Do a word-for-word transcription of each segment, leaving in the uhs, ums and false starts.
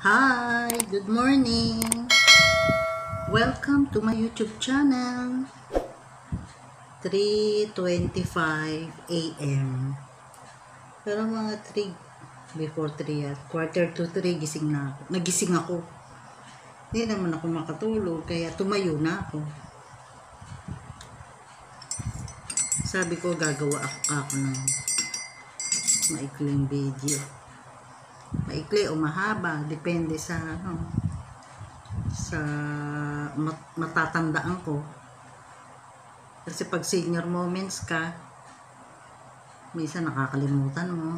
Hi, good morning. Welcome to my YouTube channel. three twenty-five a m Pero mga three, before three at quarter to three, gising na ako. Nagising ako. Hindi naman ako makatulog, kaya tumayo na ako. Sabi ko, gagawa ako ng maikling video. Maikli o mahaba, depende sa ano, sa mat matatandaan ko. Kasi pag senior moments ka, minsan nakakalimutan mo.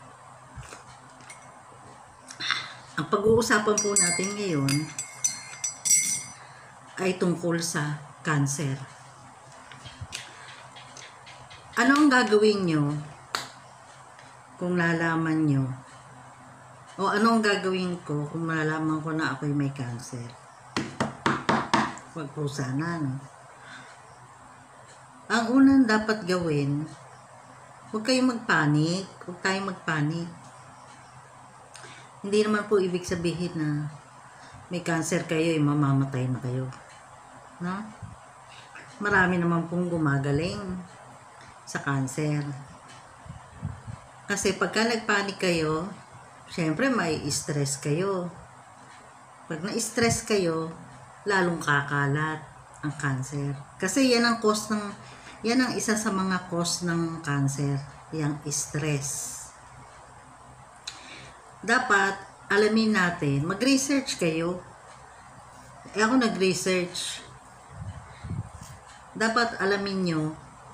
Ang pag-uusapan po natin ngayon ay tungkol sa cancer. Ano ang gagawin nyo kung nalaman nyo? O ano ang gagawin ko kung nalaman ko na ako'y may cancer? Huwag po sana, no? Ang unang dapat gawin, huwag kayong magpanik. Huwag tayong magpanik. Hindi naman po ibig sabihin na may cancer kayo, eh, mamamatay na kayo. No? Marami naman pong gumagaling sa cancer. Kasi pagka nagpanik kayo, syempre may stress kayo. Pag na-stress kayo, lalong kakalat ang cancer. Kasi yan ang cause ng, yan ang isa sa mga cause ng cancer, yung stress. Dapat alamin natin, mag-research kayo. Eh ako nag-research. Dapat alamin nyo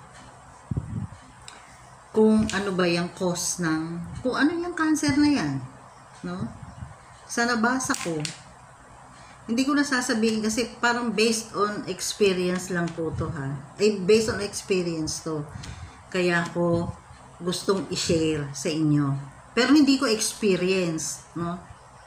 kung ano ba yung cause ng, kung ano yung cancer na yan, no? Sa nabasa ko, hindi ko na sasabihin kasi parang based on experience lang po to, ha? Ay, based on experience to. Kaya ko gustong i-share sa inyo. Pero hindi ko experience, no?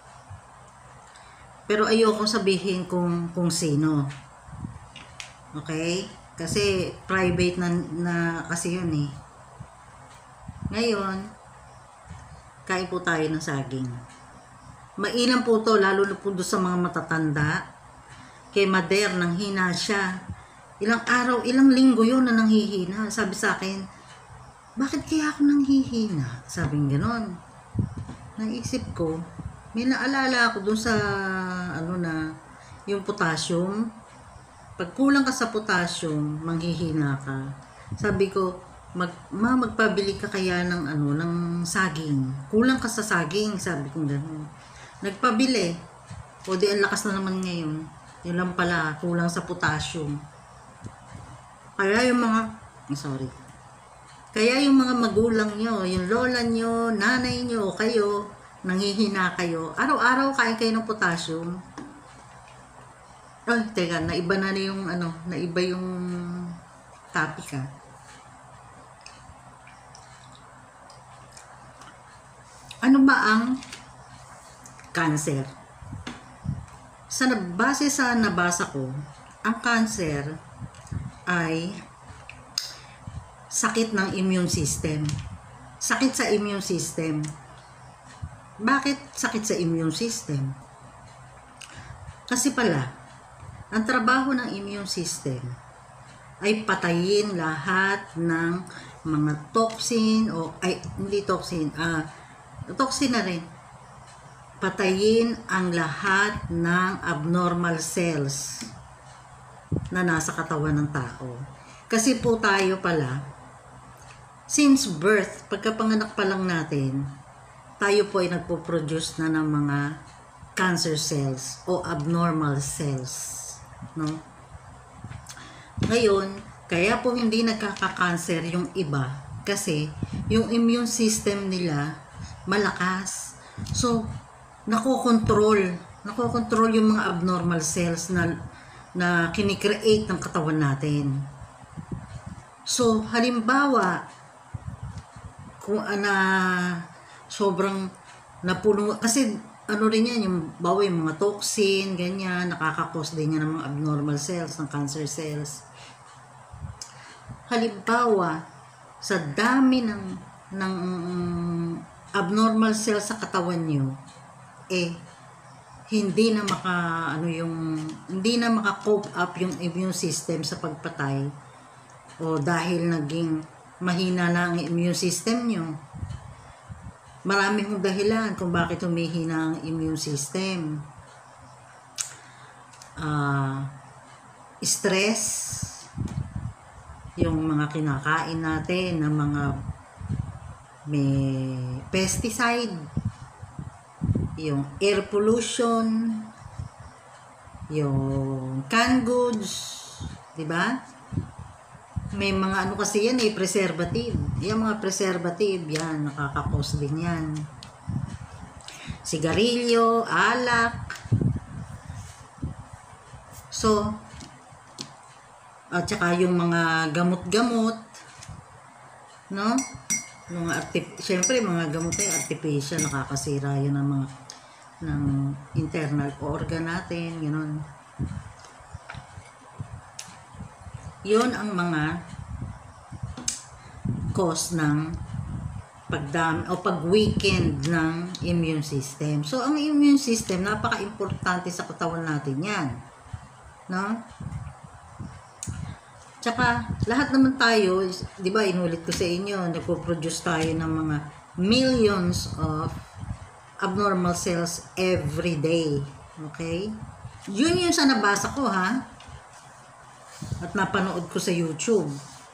Pero ayoko sabihin kung, kung sino. Okay? Kasi private na, na kasi yun, eh. Ngayon, kain po tayo ng saging. Mainam po to, lalo na po doon sa mga matatanda. Kay Mader, nanghina siya. Ilang araw, ilang linggo yun na nanghihina. Sabi sa akin, bakit kaya ako nanghihina? Sabing ganon. Naisip ko, may naalala ako doon sa, ano na, yung potassium. Pag kulang ka sa potassium, manghihina ka. Sabi ko, Mag, ma, magpabili ka kaya ng ano, ng saging. Kulang ka sa saging, sabi ko gano'n. Nagpabili. O di, ang lakas na naman ngayon. Yun lang pala, kulang sa potassium. Kaya yung mga, sorry. Kaya yung mga magulang nyo, yung lola nyo, nanay nyo, kayo, nanghihina kayo. Araw-araw kain kayo ng potassium. Ay, teka, naiba na yung, ano, naiba yung topic, ha. Ano ba ang cancer? Sa base sa nabasa ko, ang cancer ay sakit ng immune system. Sakit sa immune system. Bakit sakit sa immune system? Kasi pala, ang trabaho ng immune system ay patayin lahat ng mga toxin o ay hindi toxin, ah toxin na rin. Patayin ang lahat ng abnormal cells na nasa katawan ng tao. Kasi po tayo pala, since birth, pagkapanganak pa lang natin, tayo po ay nagpo-produce na ng mga cancer cells o abnormal cells. No? Ngayon, kaya po hindi nagkaka-cancer yung iba kasi yung immune system nila malakas. So, nakokontrol. Nakokontrol yung mga abnormal cells na, na kinikreate ng katawan natin. So, halimbawa, kung na sobrang napuno, kasi ano rin yan, yung bawa yung mga toxin, ganyan, nakakakos din yan ng mga abnormal cells, ng cancer cells. Halimbawa, sa dami ng, ng abnormal cells sa katawan nyo, eh, hindi na maka ano yung hindi na maka-cope up yung immune system sa pagpatay o dahil naging mahina na ang immune system nyo. Marami hong dahilan kung bakit humihina ang immune system. Uh, stress, yung mga kinakain natin ng mga may pesticide, yung air pollution, yung canned goods, di ba? May mga ano kasi yan eh, preservative. Yung mga preservative, yan, nakakakos din yan. Sigarilyo, alak. So, at saka yung mga gamot-gamot, no? Mga artip Siyempre, mga gamot ay artificial, nakakasira yan ng mga ng internal organ natin, gano'n. Yun ang mga cause ng pagdami o pag-weakened ng immune system. So, ang immune system, napaka-importante sa katawan natin yan. No? Tsaka, lahat naman tayo, di ba, inulit ko sa inyo, nagpo-produce tayo ng mga millions of abnormal cells every day. Okay? Yun yung sa nabasa ko, ha? At napanood ko sa YouTube.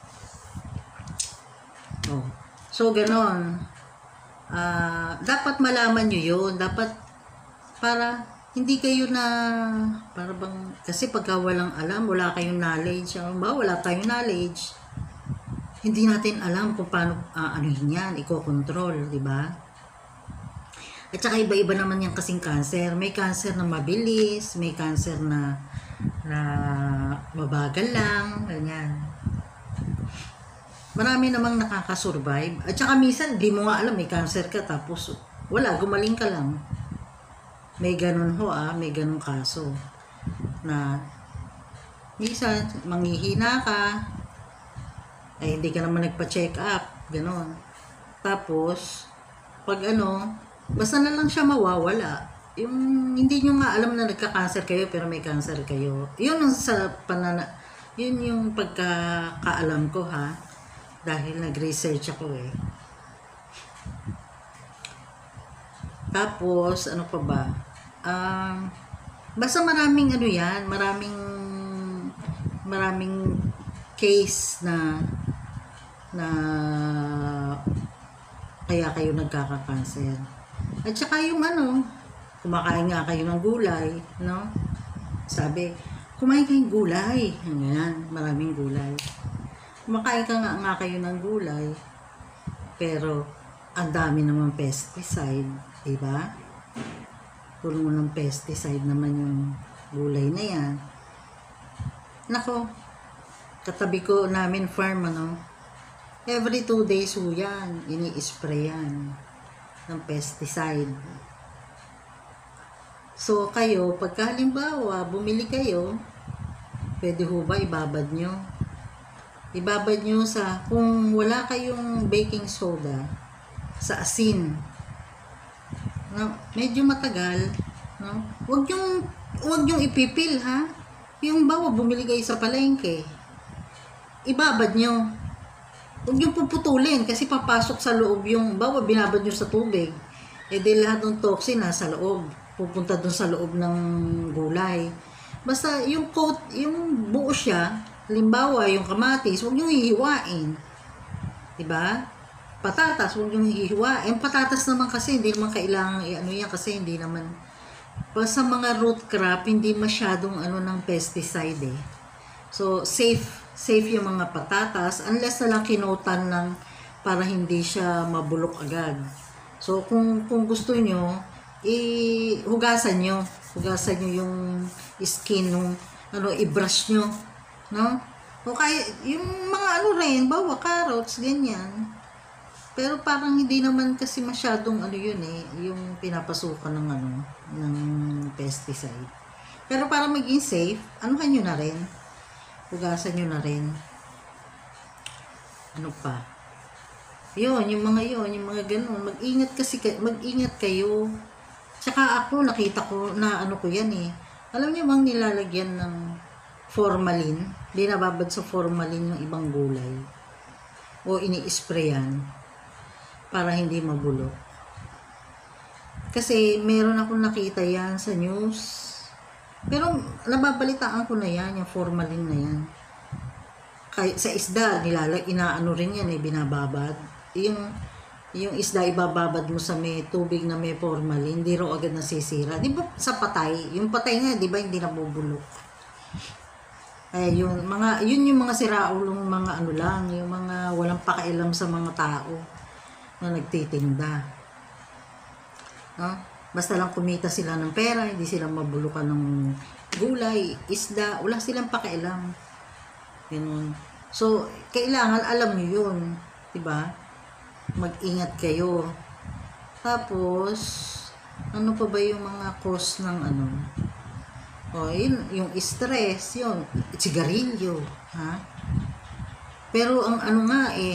Oh. So, ganon. Uh, dapat malaman nyo yun. Dapat, para hindi kayo na, para bang, kasi pagka walang alam, wala kayong knowledge. Ba, wala tayong knowledge. Hindi natin alam kung paano, uh, anuhin yan, iko-control, di ba? At saka iba-iba naman yung kasing cancer. May cancer na mabilis, may cancer na na mabagal lang, ganyan. Marami namang nakakasurvive. At saka minsan, di mo nga alam, may cancer ka, tapos wala, gumaling ka lang. May ganun ho ah, may ganun kaso. Na, minsan, manghihina ka, ay hindi ka naman nagpa-check up, ganun. Tapos, pag ano, basta na lang siya mawawala. Yung hindi nyo nga alam na nagka-cancer kayo pero may cancer kayo. Yun ang sa panana, yun yung pagkakaalam ko ha. Dahil nag-research ako eh. Tapos, ano pa ba? Um, basta maraming ano yan, maraming maraming case na na kaya kayo nagkaka-cancer. At saka yung ano, kumakain nga kayo ng gulay, no? Sabi, kumain kayong gulay. Ayan, maraming gulay. Kumakain ka nga, nga kayo ng gulay, pero ang dami naman pesticide, diba? Puno ng pesticide naman yung gulay na yan. Nako, katabi ko namin farm, ano? Every two days ho yan, ini-spray yan ng pesticide. So, kayo, pagka halimbawa, bumili kayo, pwede ho ba ibabad nyo? Ibabad nyo sa, kung wala kayong baking soda, sa asin. No, medyo matagal, no? Huwag yung, huwag yung ipipil, ha? Yung bawa, bumili kayo sa palengke, ibabad nyo. Huwag yung puputulin, kasi papasok sa loob yung, bawa, binabad nyo sa tubig. E di lahat ng toxin nasa loob. Pupunta dun sa loob ng gulay. Basta yung coat, yung buo siya, halimbawa yung kamatis, huwag nyo hihiwain. Diba? Patatas, huwag nyo hihiwain. Patatas naman kasi, hindi naman kailangan, ano yan, kasi hindi naman, sa mga root crop, hindi masyadong ano ng pesticide eh. So, safe, safe yung mga patatas, unless na lang kinotan ng, para hindi siya mabulok agad. So, kung, kung gusto nyo, i-hugasan nyo. Hugasan nyo yung skin nung, ano, i-brush nyo. No? O kaya, yung mga ano rin, bawa, carrots, ganyan. Pero parang hindi naman kasi masyadong ano yun eh, yung pinapasukan ng ano, ng pesticide. Pero para maging safe, anuhan nyo na rin. Hugasan nyo na rin. Ano pa? Yun, yung mga yun, yung mga ganun. Mag-ingat kasi, mag-ingat kayo. Tsaka ako, nakita ko na ano ko yan eh. Alam niyo bang nilalagyan ng formalin? Binababad sa formalin ng ibang gulay. O ini-sprayan para hindi mabulok. Kasi meron akong nakita yan sa news. Pero nababalitaan ko na yan, yung formalin na yan. Kaya, sa isda, nilalag, inaano rin yan eh, binababad. Yung, yung isda ibababad mo sa may tubig na may formalin, hindi raw agad nasisira. Di ba sa patay? Yung patay nga, di ba hindi nabubulok? Ay, yun, mga, yun yung mga siraulong mga ano lang, yung mga walang pakialam sa mga tao na nagtitinda. No? Basta lang kumita sila ng pera, hindi sila mabulukan ng gulay, isda, wala silang pakialam. Ganun. So, kailangan alam niyo yun, 'di ba? Mag-ingat kayo. Tapos, ano pa ba yung mga cause ng ano? O, yun, yung stress, yun, sigarilyo, ha? Pero ang ano nga eh,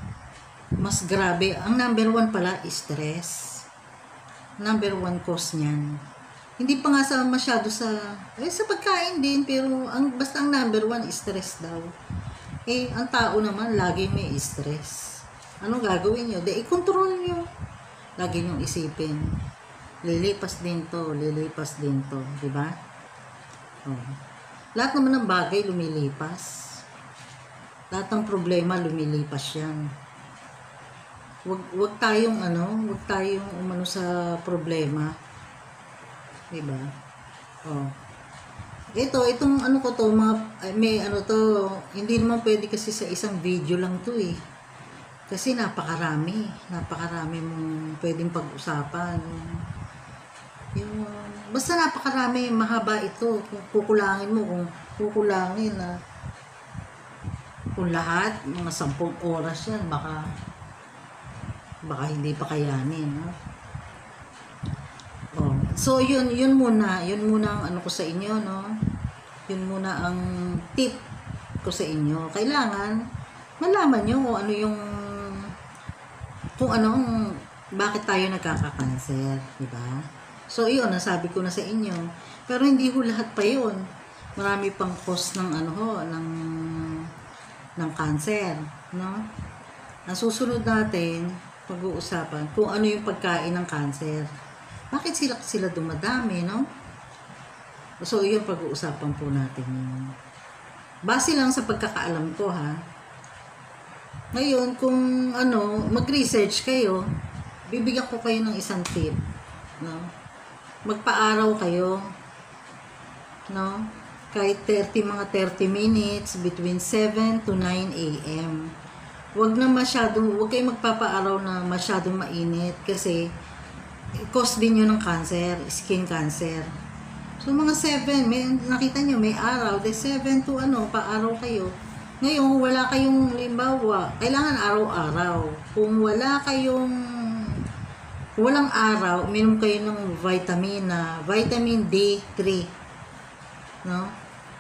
mas grabe, ang number one pala, stress. Number one cause niyan. Hindi pa nga sa masyado sa, eh, sa pagkain din, pero ang, basta ang number one, stress daw. Eh, ang tao naman, lagi may stress. Anong gagawin nyo? De, i-control nyo. Lagi nyo isipin. Lilipas din to, lilipas din to. Diba? Oh. Lahat naman ng bagay lumilipas. Lahat ng problema lumilipas yan. Wag, wag tayong ano, wag tayong umano sa problema. Diba? Oh. Ito, itong ano ko to, mga, may ano to, hindi naman pwede kasi sa isang video lang to eh. Kasi napakarami, napakarami mong pwedeng pag-usapan. Yung, basta napakarami, mahaba ito. Kung kukulangin mo, kung kukulangin na, kung lahat, mga sampung oras yan, baka, baka hindi pa kayanin, no? Oh. So, yun, yun muna, yun muna ang ano ko sa inyo, no? Yun muna ang tip ko sa inyo. Kailangan, malaman nyo kung ano yung, kung anong, bakit tayo nagkaka-cancer, di ba? So, yun, nasabi ko na sa inyo. Pero hindi ho lahat pa yun. Marami pang cause ng ano ho, ng, ng cancer, no? Ang susunod natin, pag-uusapan, kung ano yung pagkain ng cancer. Bakit sila sila dumadami, no? So, yun pag-uusapan po natin yun. Base lang sa pagkakaalam ko, ha? Ngayon, kung ano, mag-research kayo, bibigyan ko kayo ng isang tip, no? Magpa-araw kayo, no? Kahit thirty, mga thirty minutes, between seven to nine a m Huwag na masyadong, huwag kayong magpapa-araw na masyadong mainit kasi cause din yun ng cancer, skin cancer. So, mga seven, may, nakita nyo, may araw, de seven to ano, pa-araw kayo. Ngayon, wala kayong, limbawa, kailangan araw-araw. Kung wala kayong, kung walang araw, uminom kayo ng vitamin na, vitamin D three. No?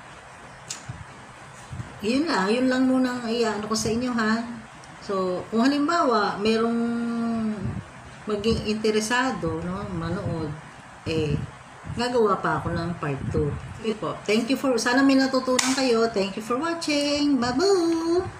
Yun lang, yun lang muna ang iyan ko sa inyo, ha? So, kung halimbawa, merong maging interesado, no, manood, eh, gagawa pa ako ng part two. Okay po. Thank you for, sana may natutunan kayo. Thank you for watching. Babu!